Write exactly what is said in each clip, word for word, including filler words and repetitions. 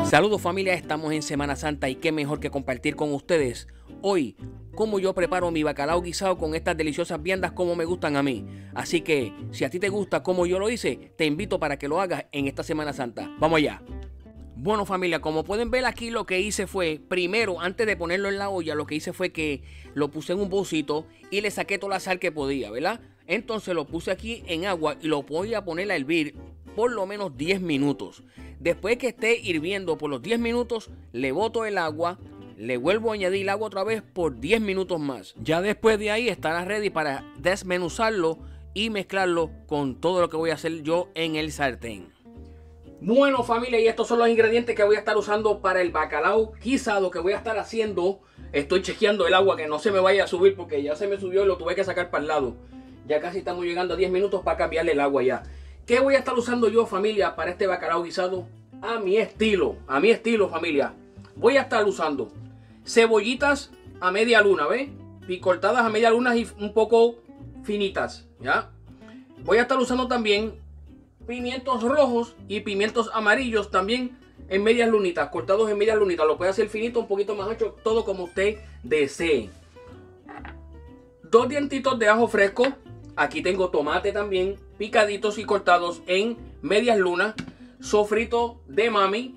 Saludos familia, estamos en Semana Santa y qué mejor que compartir con ustedes hoy cómo yo preparo mi bacalao guisado con estas deliciosas viandas como me gustan a mí. Así que si a ti te gusta como yo lo hice, te invito para que lo hagas en esta Semana Santa. Vamos allá. Bueno familia, como pueden ver aquí lo que hice fue, primero antes de ponerlo en la olla, lo que hice fue que lo puse en un bolsito y le saqué toda la sal que podía, ¿verdad? Entonces lo puse aquí en agua y lo voy a poner a hervir por lo menos diez minutos. Después que esté hirviendo por los diez minutos, le boto el agua, le vuelvo a añadir el agua otra vez por diez minutos más. Ya después de ahí estará ready para desmenuzarlo y mezclarlo con todo lo que voy a hacer yo en el sartén. Bueno familia, y estos son los ingredientes que voy a estar usando para el bacalao guisado que voy a estar haciendo. Estoy chequeando el agua que no se me vaya a subir porque ya se me subió y lo tuve que sacar para el lado. Ya casi estamos llegando a diez minutos para cambiarle el agua ya. ¿Qué voy a estar usando yo familia para este bacalao guisado? A mi estilo, a mi estilo familia. Voy a estar usando cebollitas a media luna, ¿ves? Y cortadas a media luna y un poco finitas, ¿ya? Voy a estar usando también pimientos rojos y pimientos amarillos también en medias lunitas, cortados en medias lunitas. Lo puede hacer finito, un poquito más ancho, todo como usted desee. Dos dientitos de ajo fresco. Aquí tengo tomate también, picaditos y cortados en medias lunas. Sofrito de mami.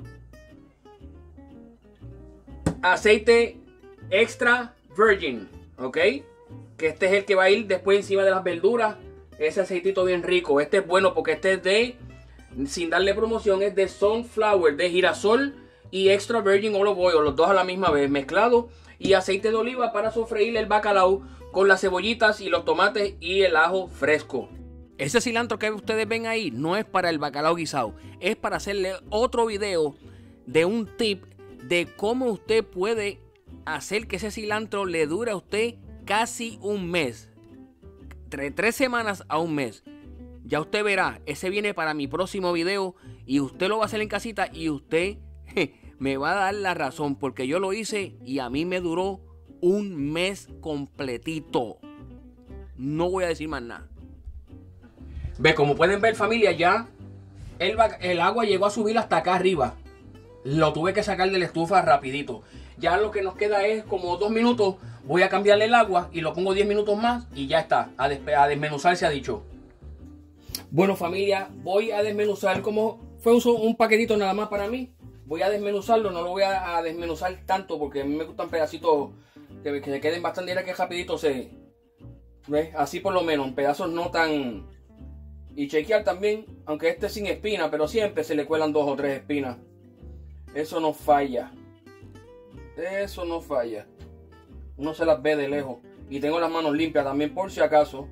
Aceite extra virgin, ¿ok? Que este es el que va a ir después encima de las verduras. Ese aceitito bien rico. Este es bueno porque este es de, sin darle promoción, es de sunflower, de girasol y extra virgin olive oil, los dos a la misma vez mezclados. Y aceite de oliva para sofreír el bacalao con las cebollitas y los tomates y el ajo fresco. Ese cilantro que ustedes ven ahí no es para el bacalao guisado, es para hacerle otro video de un tip de cómo usted puede hacer que ese cilantro le dure a usted casi un mes. Entre tres semanas a un mes. Ya usted verá, ese viene para mi próximo video y usted lo va a hacer en casita y usted je, me va a dar la razón porque yo lo hice y a mí me duró un mes completito. No voy a decir más nada. Ve, como pueden ver familia, ya el, el agua llegó a subir hasta acá arriba. Lo tuve que sacar de la estufa rapidito. Ya lo que nos queda es como dos minutos. Voy a cambiarle el agua y lo pongo diez minutos más y ya está. A, des a desmenuzar se ha dicho. Bueno familia, voy a desmenuzar como fue un, un paquetito nada más para mí. Voy a desmenuzarlo, no lo voy a, a desmenuzar tanto porque a mí me gustan pedacitos que, que se queden bastante, era que rapidito se... ¿Ves? Así por lo menos, en pedazos no tan... Y chequear también, aunque este es sin espina, pero siempre se le cuelan dos o tres espinas. Eso no falla. Eso no falla. Uno se las ve de lejos. Y tengo las manos limpias también por si acaso.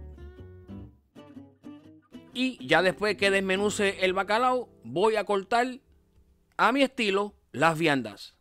Y ya después que desmenuce el bacalao, voy a cortar a mi estilo las viandas.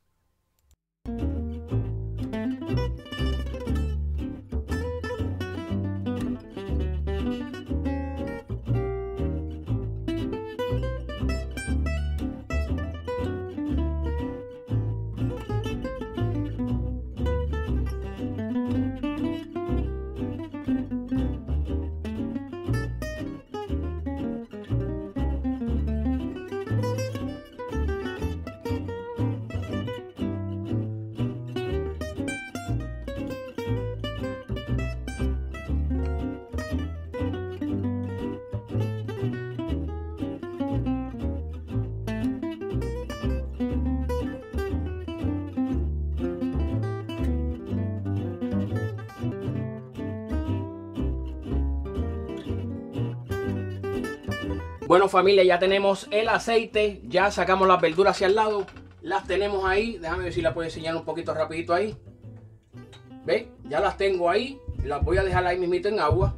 Bueno familia, ya tenemos el aceite, ya sacamos las verduras hacia el lado, las tenemos ahí, déjame ver si la puedo enseñar un poquito rapidito ahí. ¿Ve? Ya las tengo ahí, las voy a dejar ahí mismito en agua.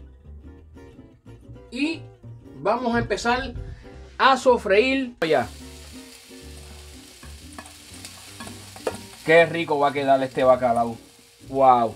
Y vamos a empezar a sofreír ya. Qué rico va a quedar este bacalao. Wow.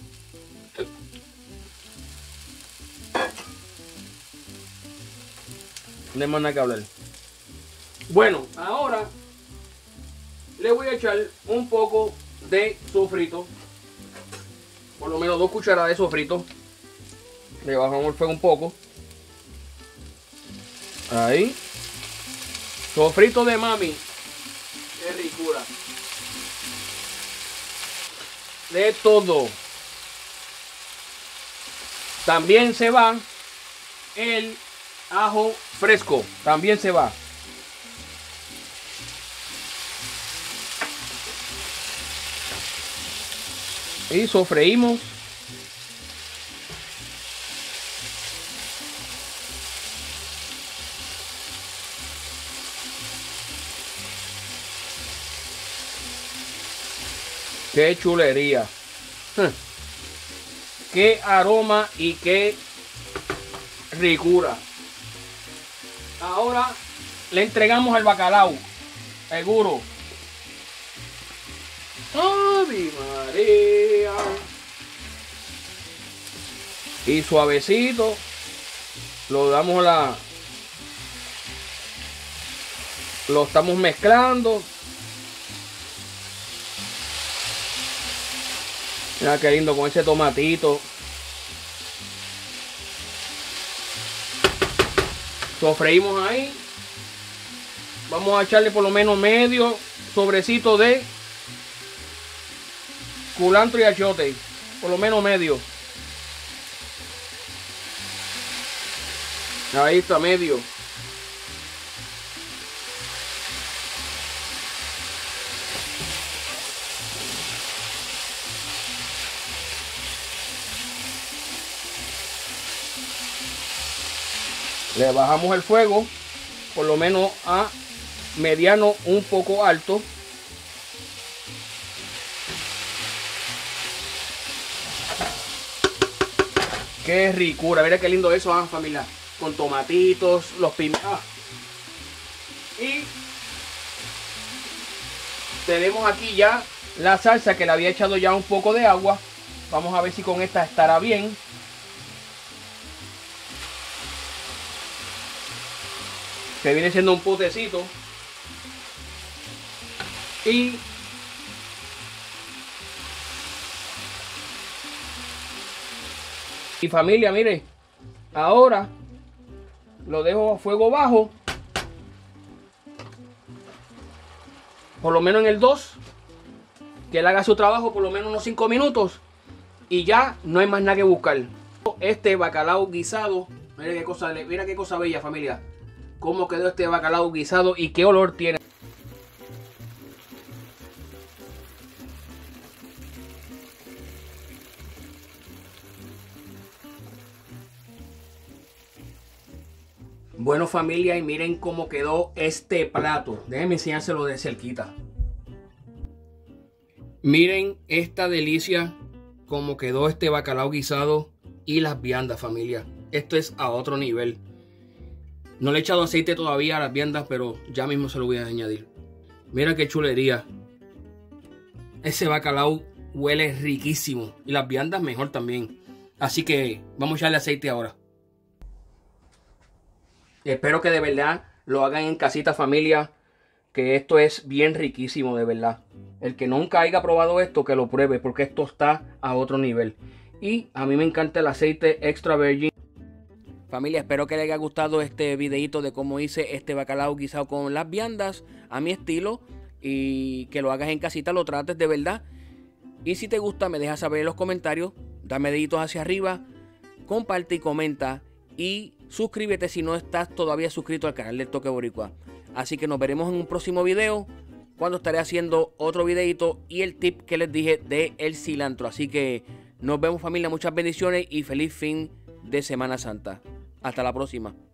No hay más nada que hablar. Bueno, ahora le voy a echar un poco de sofrito. Por lo menos dos cucharadas de sofrito. Le bajamos el fuego un poco. Ahí. Sofrito de mami. ricura. De todo. También se va el ajo fresco. También se va. Y sofreímos. Qué chulería. Qué aroma y qué ricura. Ahora le entregamos el bacalao. Seguro. ¡Ave María! Y suavecito lo damos la... Lo estamos mezclando. Mira qué lindo con ese tomatito. Sofreímos ahí. Vamos a echarle por lo menos medio sobrecito de culantro y achiote. Por lo menos medio. Ahí está, medio. Le bajamos el fuego por lo menos a mediano, un poco alto. Qué ricura, mira qué lindo eso, ah, familia, con tomatitos, los pimientos. Ah. Y tenemos aquí ya la salsa que le había echado ya un poco de agua. Vamos a ver si con esta estará bien. Que viene siendo un potecito. Y y familia, mire, ahora lo dejo a fuego bajo, por lo menos en el dos, que él haga su trabajo por lo menos unos cinco minutos y ya no hay más nada que buscar. Este bacalao guisado, mira qué cosa, mira qué cosa bella, familia. Cómo quedó este bacalao guisado y qué olor tiene. Bueno, familia, y miren cómo quedó este plato. Déjenme enseñárselo de cerquita. Miren esta delicia, cómo quedó este bacalao guisado y las viandas, familia. Esto es a otro nivel. No le he echado aceite todavía a las viandas, pero ya mismo se lo voy a añadir. Mira qué chulería. Ese bacalao huele riquísimo. Y las viandas mejor también. Así que vamos a echarle aceite ahora. Espero que de verdad lo hagan en casita, familia. Que esto es bien riquísimo, de verdad. El que nunca haya probado esto, que lo pruebe, porque esto está a otro nivel. Y a mí me encanta el aceite extra virgin. Familia, espero que les haya gustado este videito de cómo hice este bacalao guisado con las viandas a mi estilo. Y que lo hagas en casita, lo trates de verdad. Y si te gusta, me dejas saber en los comentarios. Dame deditos hacia arriba. Comparte y comenta. Y suscríbete si no estás todavía suscrito al canal del Toque Boricua. Así que nos veremos en un próximo video, cuando estaré haciendo otro videito y el tip que les dije de el cilantro. Así que nos vemos, familia, muchas bendiciones y feliz fin de Semana Santa. Hasta la próxima.